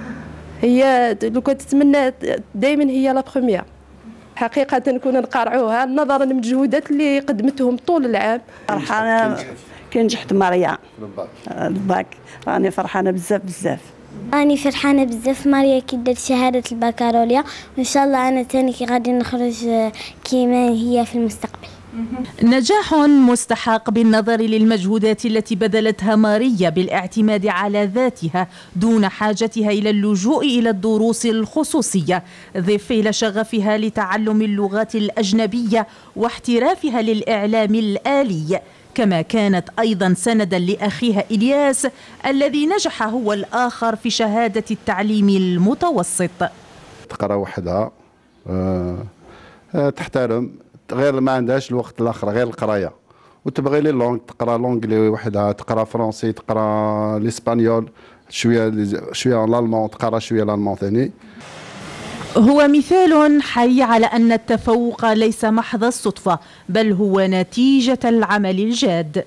هي لو كنت تتمنى دائما هي لا بروميير. حقيقة نكون نقارعوها نظرا للمجهودات اللي قدمتهم طول العام. فرحانة كي نجحت ماريا الباك، راني فرحانة بزاف بزاف. راني فرحانة بزاف ماريا كي درت شهادة البكالوريا، وإن شاء الله أنا تاني كي غادي نخرج كيما هي في المستقبل. نجاح مستحق بالنظر للمجهودات التي بذلتها ماريا بالاعتماد على ذاتها دون حاجتها إلى اللجوء إلى الدروس الخصوصية، ضف إلى شغفها لتعلم اللغات الأجنبية واحترافها للإعلام الآلي، كما كانت أيضا سندا لأخيها إلياس الذي نجح هو الآخر في شهادة التعليم المتوسط. تقرأ وحدها أه تحترم، غير ما عندهاش الوقت الاخر غير القرايه، وتبغي لي لونغ تقرا لونجلي وحدها، تقرا فرونسي، تقرا الاسبانيول، شويه شويه الالمان، تقرا شويه الالمان ثاني. هو مثال حي على أن التفوق ليس محض الصدفة، بل هو نتيجة العمل الجاد.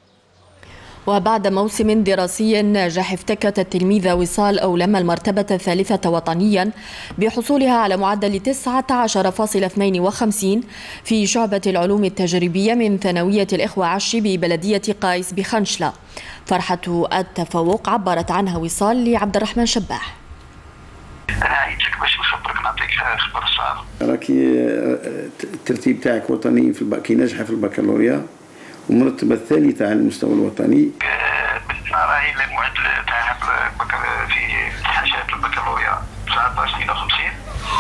وبعد موسم دراسي ناجح افتكت التلميذة وصال أولم المرتبة الثالثة وطنيا بحصولها على معدل تسعة عشر فاصلة اثنين وخمسين في شعبة العلوم التجريبية من ثانوية الإخوة عشي ببلدية قايس بخنشلة. فرحة التفوق عبرت عنها وصال لعبد الرحمن شباح. أنا عيت لك باش نخبرك نعطيك خبر صار. راكي الترتيب تاعك وطني في الباك، ناجحة في البكالوريا والمرتبة الثالثة على المستوى الوطني. بنتنا راهي المعدل تاعها في شهادة البكالوريا تسعة عشر اثنين وخمسين.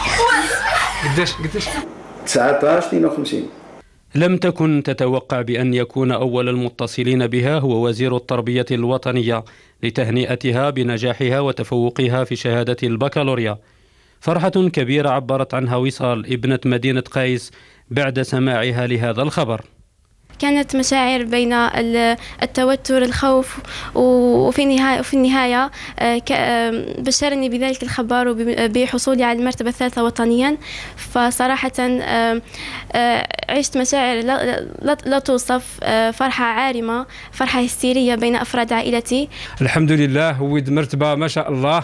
قداش قداش؟ تسعة عشر اثنين وخمسين. لم تكن تتوقع بأن يكون أول المتصلين بها هو وزير التربية الوطنية لتهنئتها بنجاحها وتفوقها في شهادة البكالوريا. فرحة كبيرة عبرت عنها وصال ابنة مدينة قايس بعد سماعها لهذا الخبر. كانت مشاعر بين التوتر الخوف وفي النهاية وفي النهاية بشرني بذلك الخبر بحصولي على المرتبة الثالثة وطنيا. فصراحة عشت مشاعر لا, لا توصف، فرحة عارمة، فرحة هستيرية بين أفراد عائلتي. الحمد لله هويد مرتبة ما شاء الله.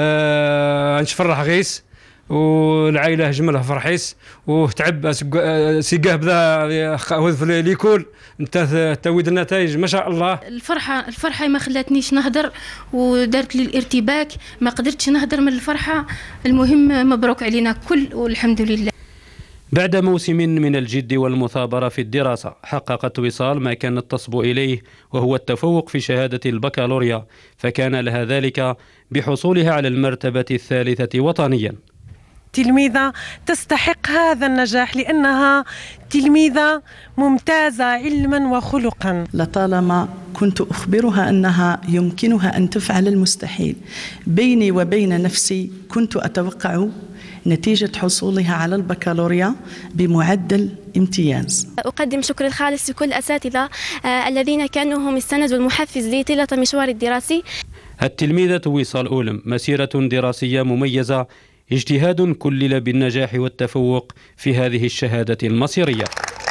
أه نشفرح غيس والعائله جملها فرحيس وتعب سيقاه بدا في ليكول انت تويد النتائج ما شاء الله. الفرحه الفرحه ما خلاتنيش نهدر ودارت لي الارتباك، ما قدرتش نهدر من الفرحه. المهم مبروك علينا كل والحمد لله. بعد موسم من الجد والمثابرة في الدراسة حققت وصال ما كانت تصبو إليه، وهو التفوق في شهادة البكالوريا، فكان لها ذلك بحصولها على المرتبة الثالثة وطنيا. تلميذة تستحق هذا النجاح لأنها تلميذة ممتازة علما وخلقا. لطالما كنت أخبرها أنها يمكنها أن تفعل المستحيل، بيني وبين نفسي كنت أتوقع نتيجة حصولها على البكالوريا بمعدل امتياز. أقدم شكر الخالص لكل الأساتذة آه الذين كانوا هم السند والمحفز لي طيلة مشواري الدراسي. التلميذة وصال أولم مسيرة دراسية مميزة، اجتهاد كلل بالنجاح والتفوق في هذه الشهادة المصيرية.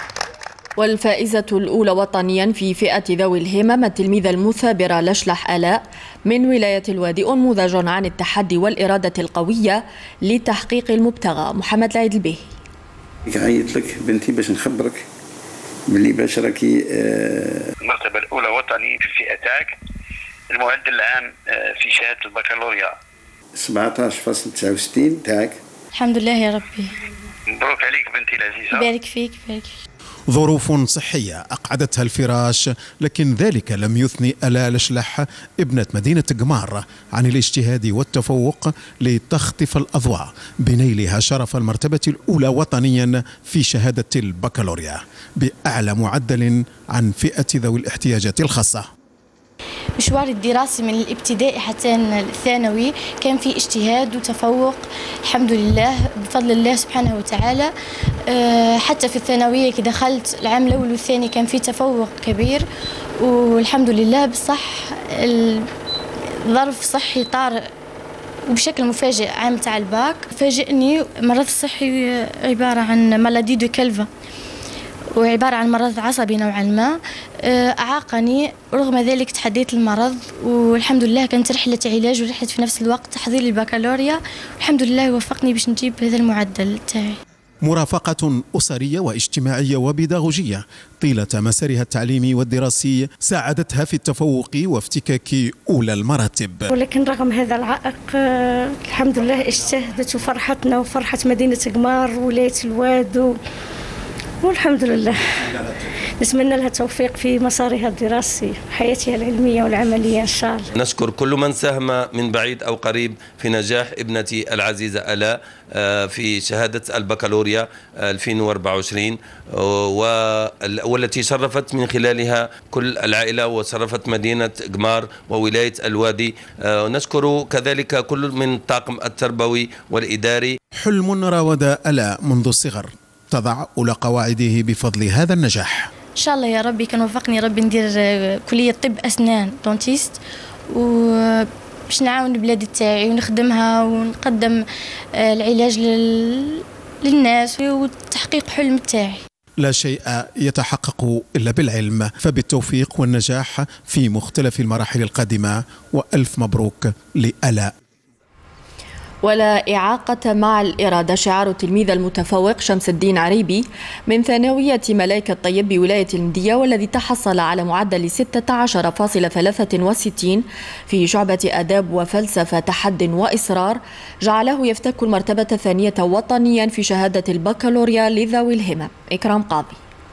والفائزة الأولى وطنيا في فئة ذوي الهمم التلميذة المثابرة لشلح آلاء من ولاية الوادي، أنموذج عن التحدي والإرادة القوية لتحقيق المبتغى. محمد العيد الباهي. عيط لك بنتي باش نخبرك باللي باش راكي المرتبة الأولى وطني في الفئة تاعك، المعدل العام في شهادة البكالوريا سبعة عشر فاصلة تسعة وستين تاعك. الحمد لله يا ربي. مبروك عليك بنتي العزيزة. بارك فيك بارك فيك. ظروف صحية أقعدتها الفراش، لكن ذلك لم يثني آلاء لشلح ابنة مدينة قمار عن الاجتهاد والتفوق لتخطف الأضواء بنيلها شرف المرتبة الأولى وطنيا في شهادة البكالوريا بأعلى معدل عن فئة ذوي الاحتياجات الخاصة. مشواري الدراسي من الابتدائي حتى الثانوي كان في اجتهاد وتفوق الحمد لله بفضل الله سبحانه وتعالى. حتى في الثانوية كي دخلت العام الأول والثاني كان في تفوق كبير والحمد لله. بصح الظرف صحي طارئ وبشكل مفاجئ عام تاع الباك فاجئني مرض صحي عبارة عن مالادي دو كالفا، وعبارة عن مرض عصبي نوعا ما أعاقني. رغم ذلك تحديت المرض والحمد لله كانت رحلة علاج ورحلة في نفس الوقت تحضير للبكالوريا، والحمد لله وفقني باش نجيب هذا المعدل تاعي. مرافقة أسرية واجتماعية وبيداغوجية طيلة مسارها التعليمي والدراسي ساعدتها في التفوق وافتكاك أولى المراتب. ولكن رغم هذا العائق الحمد لله اجتهدت وفرحتنا وفرحة مدينة قمار وولاية الواد والحمد لله. نتمنى لها التوفيق في مسارها الدراسي وحياتها العلمية والعملية إن شاء الله. نشكر كل من ساهم من بعيد أو قريب في نجاح ابنتي العزيزة آلاء في شهادة البكالوريا ألفين وأربعة وعشرين والتي شرفت من خلالها كل العائلة وشرفت مدينة قمار وولاية الوادي. نشكر كذلك كل من الطاقم التربوي والإداري. حلم راود آلاء منذ الصغر تضع أولى قواعده بفضل هذا النجاح. إن شاء الله يا ربي كان وفقني ربي ندير كلية طب أسنان دونتيست وباش نعاون بلادي تاعي ونخدمها ونقدم العلاج للناس وتحقيق حلم تاعي. لا شيء يتحقق إلا بالعلم، فبالتوفيق والنجاح في مختلف المراحل القادمة، وألف مبروك لآلاء. ولا إعاقة مع الإرادة شعار التلميذ المتفوق شمس الدين عريبي من ثانوية ملاك الطيب بولاية المدية، والذي تحصل على معدل ستة عشر فاصلة ثلاثة وستين في شعبة آداب وفلسفة تحد وإصرار، جعله يفتك المرتبة الثانية وطنيا في شهادة البكالوريا لذوي الهمم. إكرام قاضي.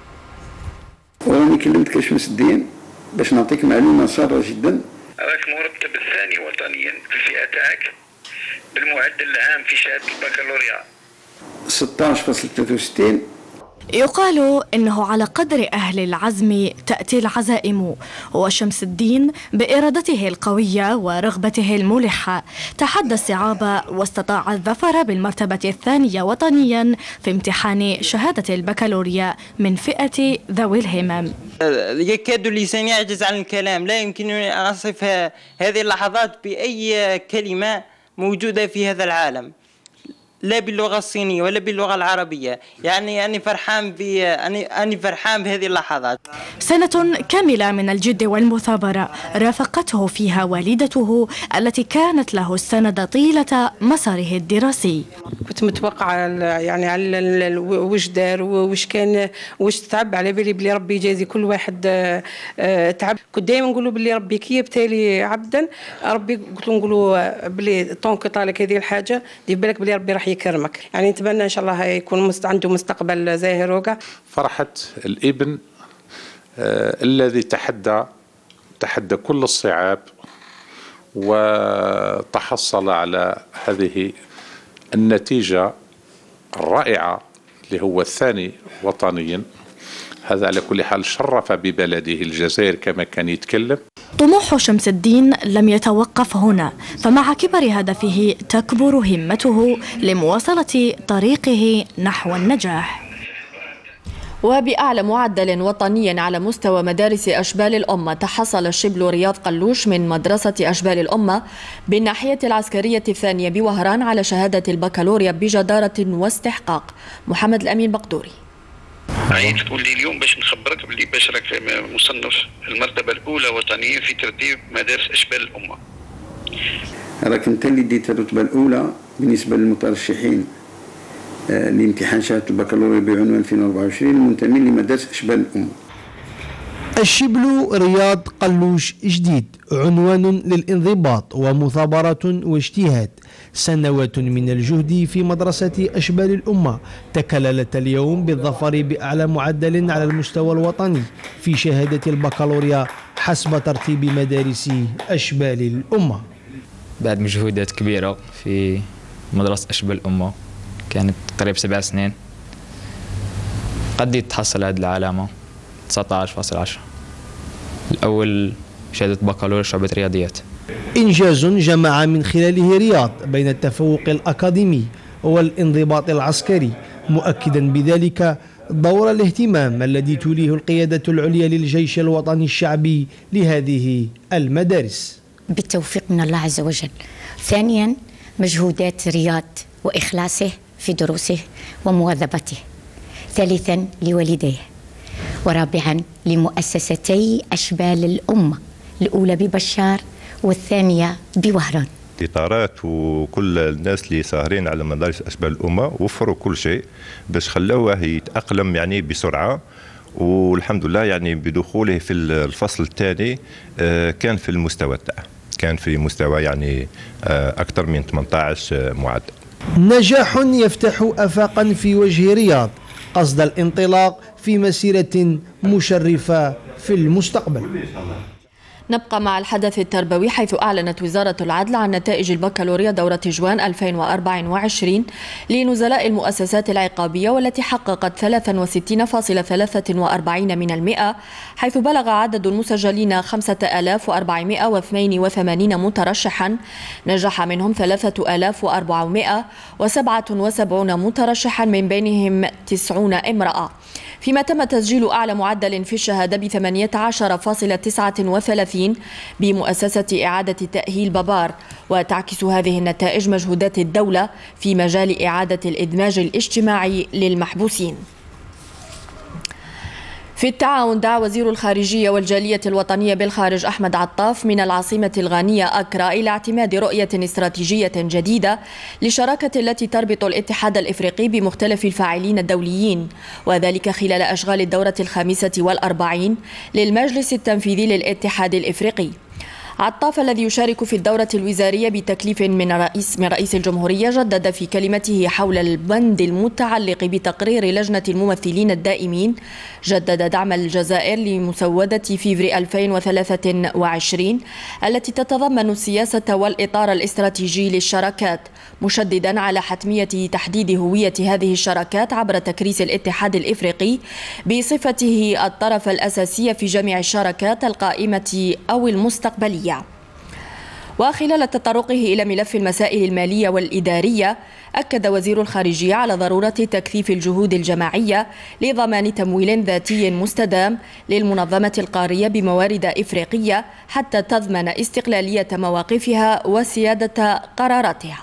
وراني كلمتك شمس الدين باش نعطيك معلومة سارة جدا. راك مرتب الثاني وطنيا في الفئة تاعك بالمعدل العام في شهادة البكالوريا ستة عشر فاصلة ثلاثة وستين. يقال إنه على قدر أهل العزم تأتي العزائم، وشمس الدين بإرادته القوية ورغبته الملحة تحدى الصعاب واستطاع الظفر بالمرتبة الثانية وطنيا في امتحان شهادة البكالوريا من فئة ذوي الهمم. يكاد لساني يعجز عن الكلام، لا يمكنني أن أصف هذه اللحظات بأي كلمة موجودة في هذا العالم، لا باللغة الصينية ولا باللغة العربية. يعني أني فرحان ب أني أني فرحان بهذه اللحظات. سنة كاملة من الجد والمثابرة رافقته فيها والدته التي كانت له السند طيلة مساره الدراسي. كنت متوقعة يعني على واش دار واش كان واش تعب، على بالي بلي ربي يجازي كل واحد تعب. كنت دائما نقولوا بلي ربي كي يبتلي عبدا ربي قلت له نقولوا بلي طونك طالك هذه الحاجة دير بالك بلي ربي راح يكرمك. يعني نتمنى ان شاء الله يكون عنده مستقبل زاهر وكاع. فرحة الابن آه الذي تحدى تحدى كل الصعاب وتحصل على هذه النتيجة الرائعة اللي هو الثاني وطنيا. هذا على كل حال شرف ببلده الجزائر كما كان يتكلم. طموح شمس الدين لم يتوقف هنا، فمع كبر هدفه تكبر همته لمواصلة طريقه نحو النجاح. وبأعلى معدل وطني على مستوى مدارس أشبال الأمة تحصل الشبل رياض قلوش من مدرسة أشبال الأمة بالناحية العسكرية الثانية بوهران على شهادة البكالوريا بجدارة واستحقاق. محمد الأمين بقدوري. عايز تقول لي اليوم باش نخبرك باللي باش راك مصنف المرتبة الأولى وطنيا في ترتيب مدارس أشبال الأمة. راك انت اللي ديت الرتبة الأولى بالنسبة للمترشحين آه لامتحان شهادة البكالوريا بعنوان ألفين وأربعة وعشرين المنتمين لمدارس أشبال الأمة. الشبل رياض قلوش جديد، عنوان للانضباط ومثابرة واجتهاد. سنوات من الجهد في مدرسة أشبال الأمة تكللت اليوم بالظفر بأعلى معدل على المستوى الوطني في شهادة البكالوريا حسب ترتيب مدارس أشبال الأمة. بعد مجهودات كبيرة في مدرسة أشبال الأمة كانت قريب سبع سنين قد تحصل هذه العلامة تسعة عشر فاصلة عشرة. الأول شهادة بكالوريا شعبة رياضيات. إنجاز جمع من خلاله رياض بين التفوق الأكاديمي والانضباط العسكري، مؤكدا بذلك دور الاهتمام الذي توليه القيادة العليا للجيش الوطني الشعبي لهذه المدارس بالتوفيق من الله عز وجل. ثانيا مجهودات رياض وإخلاصه في دروسه ومواظبته. ثالثا لوالديه. ورابعا لمؤسستي أشبال الأمة، الأولى ببشار والثانية بوهران. الإطارات وكل الناس اللي ساهرين على مدارس أشبال الأمة وفروا كل شيء باش خلوه يتأقلم يعني بسرعة، والحمد لله يعني بدخوله في الفصل الثاني كان في المستوى تاعه، كان في مستوى يعني أكثر من ثمانية عشر معدل. نجاح يفتح آفاقا في وجه رياض قصد الانطلاق في مسيرة مشرفة في المستقبل. نبقى مع الحدث التربوي، حيث أعلنت وزارة العدل عن نتائج البكالوريا دورة جوان ألفين وأربعة وعشرين لنزلاء المؤسسات العقابية، والتي حققت ثلاثة وستين فاصلة ثلاثة وأربعين من المئة، حيث بلغ عدد المسجلين خمسة آلاف وأربعمائة واثنين وثمانين مترشحا، نجح منهم ثلاثة آلاف وأربعمائة وسبعة وسبعين مترشحا من بينهم تسعون امرأة، فيما تم تسجيل أعلى معدل في الشهادة ب ثمانية عشر فاصلة تسعة وثلاثين بمؤسسة إعادة تأهيل بابار. وتعكس هذه النتائج مجهودات الدولة في مجال إعادة الإدماج الاجتماعي للمحبوسين. في التعاون دعا وزير الخارجية والجالية الوطنية بالخارج أحمد عطاف من العاصمة الغانية أكرا إلى اعتماد رؤية استراتيجية جديدة للشراكة التي تربط الاتحاد الإفريقي بمختلف الفاعلين الدوليين، وذلك خلال أشغال الدورة الخامسة والأربعين للمجلس التنفيذي للاتحاد الإفريقي. عطاف الذي يشارك في الدورة الوزارية بتكليف من رئيس من رئيس الجمهورية جدد في كلمته حول البند المتعلق بتقرير لجنة الممثلين الدائمين جدد دعم الجزائر لمسودة فيفري ألفين وثلاثة وعشرين التي تتضمن السياسة والإطار الاستراتيجي للشراكات، مشددا على حتمية تحديد هوية هذه الشراكات عبر تكريس الاتحاد الإفريقي بصفته الطرف الأساسي في جميع الشراكات القائمة أو المستقبلية. وخلال تطرقه إلى ملف المسائل المالية والإدارية، أكد وزير الخارجية على ضرورة تكثيف الجهود الجماعية لضمان تمويل ذاتي مستدام للمنظمة القارية بموارد إفريقية حتى تضمن استقلالية مواقفها وسيادة قراراتها.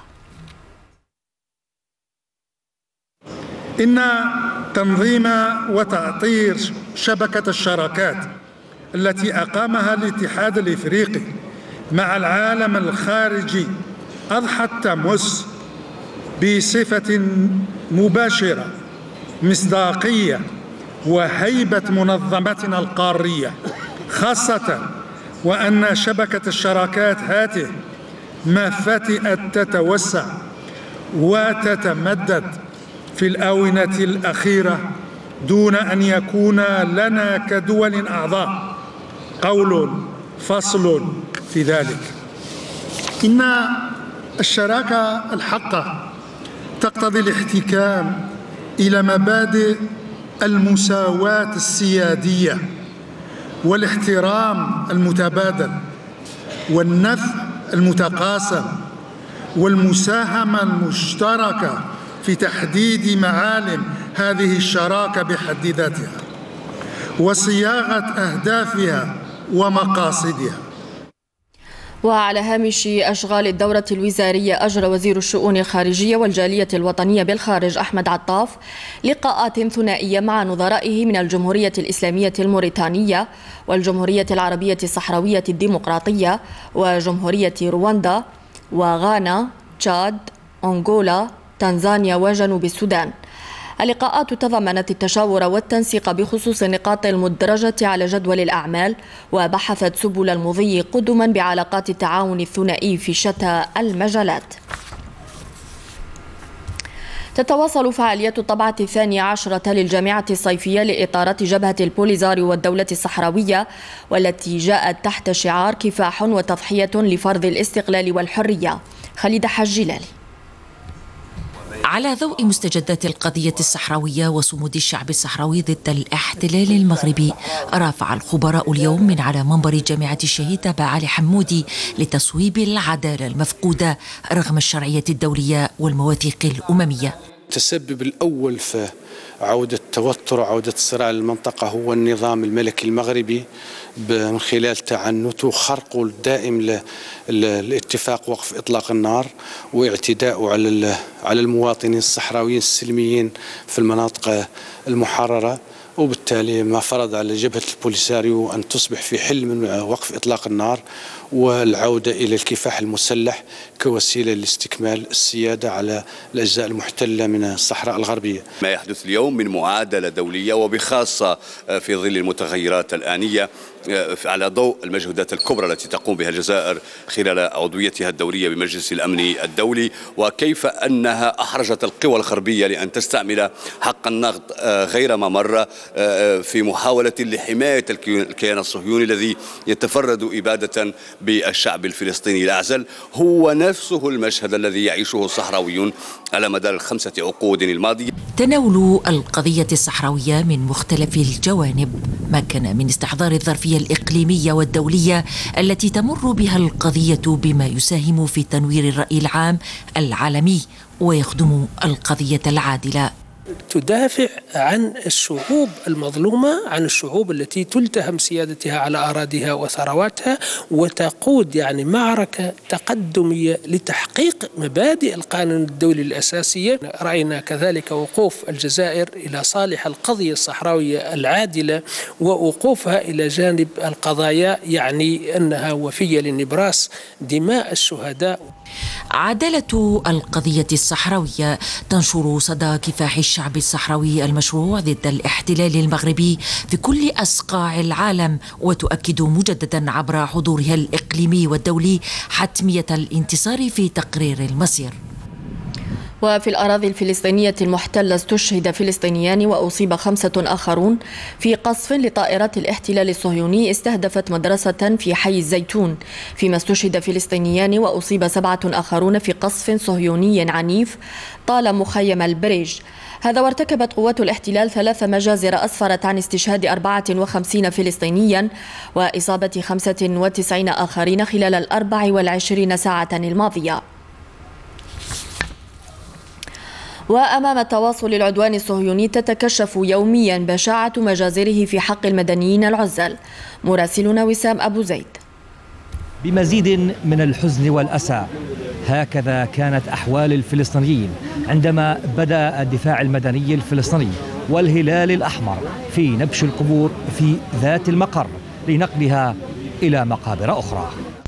إن تنظيم وتأطير شبكة الشراكات التي أقامها الاتحاد الإفريقي مع العالم الخارجي أضحت تمس بصفة مباشرة مصداقية وهيبة منظمتنا القارية، خاصة وأن شبكة الشراكات هذه ما فتئت تتوسع وتتمدد في الآونة الأخيرة دون أن يكون لنا كدول أعضاء قول فصل في ذلك. إن الشراكة الحقة تقتضي الاحتكام إلى مبادئ المساواة السيادية والاحترام المتبادل والنفع المتقاسم والمساهمة المشتركة في تحديد معالم هذه الشراكة بحد ذاتها وصياغة أهدافها ومقاصدها. وعلى هامش أشغال الدورة الوزارية، أجرى وزير الشؤون الخارجية والجالية الوطنية بالخارج أحمد عطاف لقاءات ثنائية مع نظرائه من الجمهورية الإسلامية الموريتانية والجمهورية العربية الصحراوية الديمقراطية وجمهورية رواندا وغانا، تشاد، أنغولا، تنزانيا وجنوب السودان. اللقاءات تضمنت التشاور والتنسيق بخصوص النقاط المدرجة على جدول الأعمال، وبحثت سبل المضي قدما بعلاقات التعاون الثنائي في شتى المجالات. تتواصل فعاليات الطبعة الثانية عشرة للجامعة الصيفية لإطارات جبهة البوليزاريو والدولة الصحراوية، والتي جاءت تحت شعار كفاح وتضحية لفرض الاستقلال والحرية. خالد حجلالي. على ضوء مستجدات القضية الصحراوية وصمود الشعب الصحراوي ضد الاحتلال المغربي، رافع الخبراء اليوم من على منبر جامعة الشهيد أبا علي حمودي لتصويب العدالة المفقودة رغم الشرعية الدولية والمواثيق الأممية. التسبب الأول في عودة التوتر وعودة الصراع للمنطقة هو النظام الملكي المغربي من خلال تعنته وخرقه الدائم للاتفاق وقف إطلاق النار واعتداءه على على المواطنين الصحراويين السلميين في المناطق المحررة، وبالتالي ما فرض على جبهة البوليساريو أن تصبح في حل من وقف إطلاق النار والعودة إلى الكفاح المسلح كوسيلة لاستكمال السيادة على الأجزاء المحتلة من الصحراء الغربية. ما يحدث اليوم من معادلة دولية وبخاصة في ظل المتغيرات الآنية على ضوء المجهودات الكبرى التي تقوم بها الجزائر خلال عضويتها الدورية بمجلس الأمن الدولي، وكيف أنها أحرجت القوى الغربية لأن تستعمل حق النقد غير ما مر في محاولة لحماية الكيان الصهيوني الذي يتفرد إبادة بالشعب الفلسطيني الأعزل. هو نفسه المشهد الذي يعيشه الصحراويون على مدار الخمسة عقود الماضية. تناول القضية الصحراوية من مختلف الجوانب مكن من استحضار الظرفية الإقليمية والدولية التي تمر بها القضية بما يساهم في تنوير الرأي العام العالمي ويخدم القضية العادلة. تدافع عن الشعوب المظلومة، عن الشعوب التي تلتهم سيادتها على أراضيها وثرواتها، وتقود يعني معركة تقدمية لتحقيق مبادئ القانون الدولي الأساسية. رأينا كذلك وقوف الجزائر إلى صالح القضية الصحراوية العادلة ووقوفها إلى جانب القضايا يعني أنها وفية لنبراس دماء الشهداء. عدالة القضية الصحراوية تنشر صدى كفاح الشعب الشعب الصحراوي المشروع ضد الاحتلال المغربي في كل أصقاع العالم، وتؤكد مجددا عبر حضورها الإقليمي والدولي حتمية الانتصار في تقرير المصير. وفي الأراضي الفلسطينية المحتلة استشهد فلسطينيان وأصيب خمسة آخرون في قصف لطائرات الاحتلال الصهيوني استهدفت مدرسة في حي الزيتون، فيما استشهد فلسطينيان وأصيب سبعة آخرون في قصف صهيوني عنيف طال مخيم البريج. هذا وارتكبت قوات الاحتلال ثلاث مجازر أسفرت عن استشهاد أربعة وخمسين فلسطينيا وإصابة خمسة وتسعين آخرين خلال الأربع والعشرين ساعة الماضية. وأمام التواصل العدواني الصهيوني تتكشف يوميا بشاعة مجازره في حق المدنيين العزل. مراسلنا وسام أبو زيد. بمزيد من الحزن والأسى، هكذا كانت أحوال الفلسطينيين عندما بدأ الدفاع المدني الفلسطيني والهلال الأحمر في نبش القبور في ذات المقر لنقلها إلى مقابر أخرى.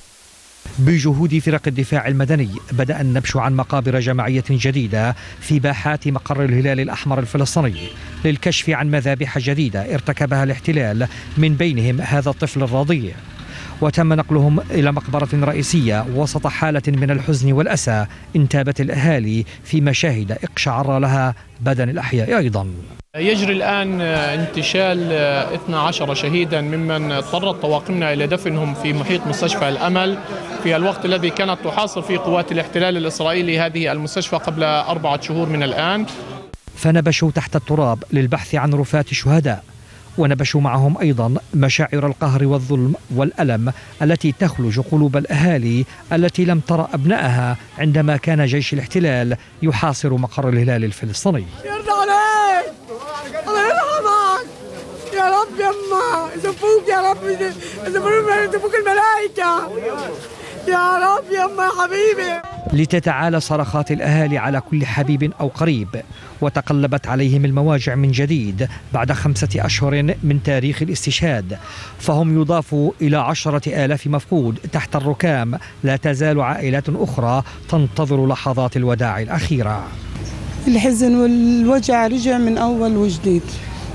بجهود فرق الدفاع المدني بدأ النبش عن مقابر جماعية جديدة في باحات مقر الهلال الأحمر الفلسطيني للكشف عن مذابح جديدة ارتكبها الاحتلال، من بينهم هذا الطفل الرضيع، وتم نقلهم إلى مقبرة رئيسية وسط حالة من الحزن والأسى انتابت الأهالي في مشاهد اقشعر لها بدن الأحياء أيضا. يجري الآن انتشال اثني عشر شهيدا ممن اضطرت طواقمنا إلى دفنهم في محيط مستشفى الأمل في الوقت الذي كانت تحاصر فيه قوات الاحتلال الإسرائيلي هذه المستشفى قبل أربعة شهور من الآن. فنبشوا تحت التراب للبحث عن رفات الشهداء، ونبشوا معهم أيضا مشاعر القهر والظلم والألم التي تخلج قلوب الأهالي التي لم ترى أبنائها عندما كان جيش الاحتلال يحاصر مقر الهلال الفلسطيني. يرضى عليك، الله يرحمك يا رب، يما يزفوك يا رب، يزفوك الملائكة يا رب، يما حبيبي. لتتعالى صرخات الأهالي على كل حبيب أو قريب، وتقلبت عليهم المواجع من جديد بعد خمسة أشهر من تاريخ الاستشهاد، فهم يضافوا إلى عشرة آلاف مفقود تحت الركام. لا تزال عائلات أخرى تنتظر لحظات الوداع الأخيرة. الحزن والوجع رجع من أول وجديد،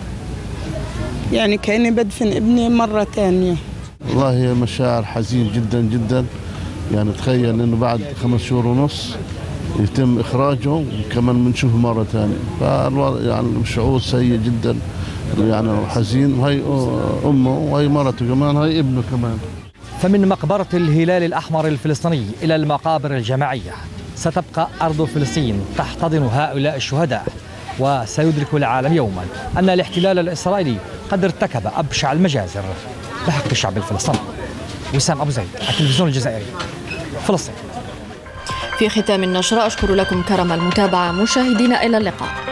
يعني كأني بدفن ابني مرة ثانية. والله هي مشاعر حزين جدا جدا، يعني تخيل انه بعد خمس شهور ونص يتم اخراجه وكمان بنشوفه مره ثانيه، يعني شعور سيء جدا يعني حزين. وهي امه وهي مرته كمان، هي ابنه كمان. فمن مقبره الهلال الاحمر الفلسطيني الى المقابر الجماعيه ستبقى ارض فلسطين تحتضن هؤلاء الشهداء، وسيدرك العالم يوما ان الاحتلال الاسرائيلي قد ارتكب ابشع المجازر بحق الشعب الفلسطيني. وسام أبو زيد، التلفزيون الجزائري، فلسطين. في ختام النشرة أشكر لكم كرم المتابعة مشاهدينا، إلى اللقاء.